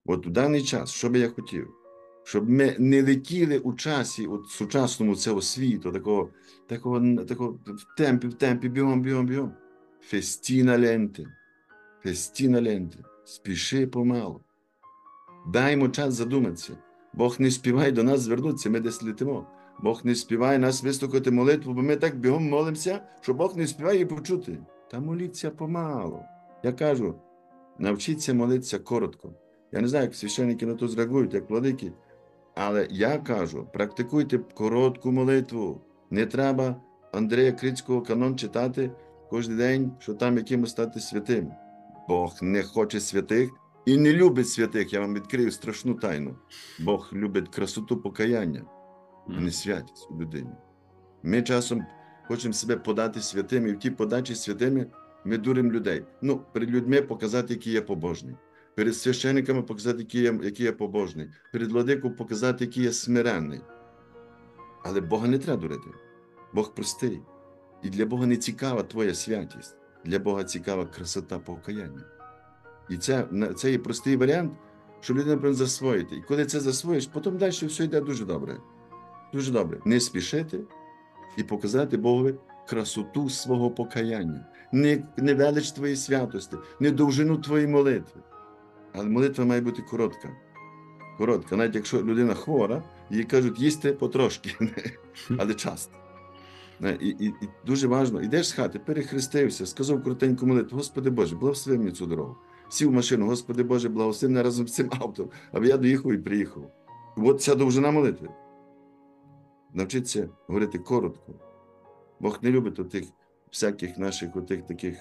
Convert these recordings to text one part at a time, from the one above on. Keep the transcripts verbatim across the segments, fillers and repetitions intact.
От у даний час, що би я хотів? Щоб ми не летіли у часі от сучасному цього світу, такого, такого, такого в темпі, в темпі, бігом, бігом, бігом. Фестіна ленти. Фестіна ленти. Спіши помалу. Даймо час задуматися. Бог не співає до нас звернутися, ми десь летимо. Бог не співає нас вислухати молитву, бо ми так бігом молимося, що Бог не співає її почути. Та моліться помалу. Я кажу, навчіться молитися коротко. Я не знаю, як священники на то зреагують, як владики, але я кажу, практикуйте коротку молитву. Не треба Андрія Крицького канон читати кожен день, що там якимось стати святим. Бог не хоче святих і не любить святих. Я вам відкрию страшну тайну. Бог любить красоту покаяння, а не святість у людині. Ми часом хочемо себе подати святими, і в тій подачі святими ми дуримо людей. Ну, перед людьми показати, який я побожний. Перед священниками показати, який я, який я побожний. Перед владиком показати, який я смиренний. Але Бога не треба дурити. Бог простий. І для Бога не цікава твоя святість. Для Бога цікава красота покаяння. І це, це є простий варіант, що людина повинна засвоїти. І коли це засвоїш, потім далі все йде дуже добре. Дуже добре. Не спішити і показати Богові красоту свого покаяння. Не, не велич твоєї святості, не довжину твоєї молитви. Але молитва має бути коротка. Коротка. Навіть якщо людина хвора, їй кажуть, їсти потрошки, але часто. І, і, і дуже важливо, йдеш з хати, перехрестився, сказав коротеньку молитву, Господи Боже, благослови мені цю дорогу. Сів в машину, Господи Боже, благослови мене разом з цим авто, аби я доїхав і приїхав. От ця довжина молитви. Навчитися говорити коротко. Бог не любить отих всяких наших отих таких,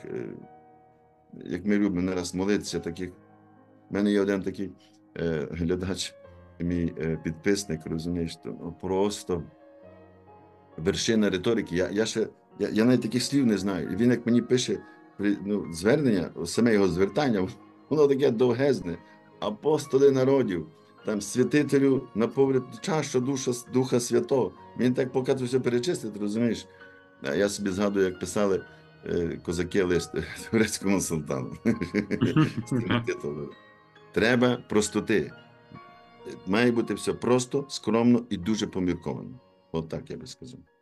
як ми любимо нараз молитися, таких. У мене є один такий е, глядач, мій е, підписник, розумієш, то, ну, просто вершина риторики. Я, я, ще, я, я навіть таких слів не знаю. І він, як мені пише ну, звернення, саме його звертання, воно таке довгезне. Апостоли народів, там святителю наповнює чашу душа, Духа Святого. Він так поки це все перечислить, розумієш? А я собі згадую, як писали е, козаки лист турецькому султану. Треба простоти. Має бути все просто, скромно і дуже помірковано. От так я би сказав.